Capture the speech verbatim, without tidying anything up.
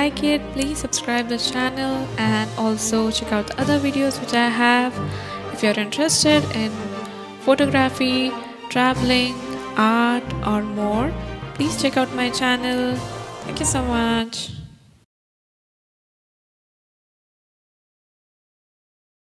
like it, please subscribe the channel and also check out the other videos which I have. If you're interested in photography, traveling, art or more, please check out my channel. Thank you so much.